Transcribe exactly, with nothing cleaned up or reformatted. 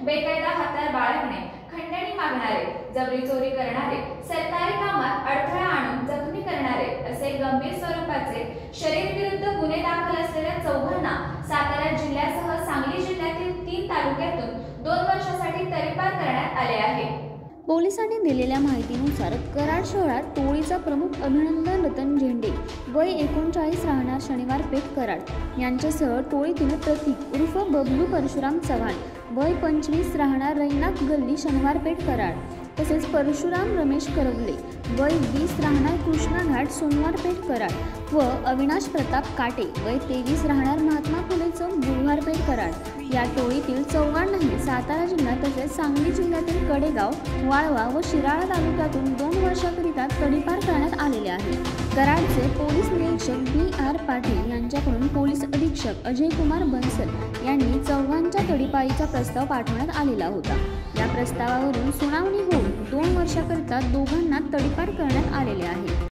बेकायदा हत्यार बाळगणे, खंडणी मागणारे, जबरी चोरी करणारे, सरकारी कामात अडथळा आणून जखमी करणारे असे गंभीर स्वरूपाचे शरीरविरुद्ध गुन्हे दाखल असलेल्या चौघांना सातारा जिल्ह्यासह सांगली जिल्ह्यातील तीन तालुक्यातून दोन वर्षासाठी तडीपार करण्यात आले आहे। पोलिसांनी दिलेल्या माहितीनुसार कराड शहरात टोळीचा प्रमुख अभिनंदन रतन झेंडे वय एकोणचाळीस राहणार शनिवार पेठ कराड यांच्यासह टोळीतील प्रतीक उर्फ बबलू परशुराम चव्हाण वय पंचवीस राहणार रैनाक गल्ली शनिवार पेठ कराड तसेच परशुराम रमेश करवले वय वीस राहणार कृष्णा घाट सोमवार पेठ कराड व अविनाश प्रताप काटे वय तेवीस राहणार महात्मा फुले चौक बुधवार पेठ कराड या टोळीतील चौघांनाही सातारा जिल्हा तसेच सांगली जिल्ह्यातील कडेगाव, वाळवा व शिराळा तालुक्यातून दोन वर्षाकरिता तडीपार करण्यात आलेले आहे। कराडचे पोलीस निरीक्षक बी आर पाटील यांच्याकडून पोलीस अधीक्षक अजय कुमार बन्सल यांनी चौघांच्या तडीपारीचा प्रस्ताव पाठवण्यात आलेला होता। या प्रस्तावावरून सुनावणी होऊन दोन वर्षाकरिता दोघांना तडीपार करण्यात आलेले आहे।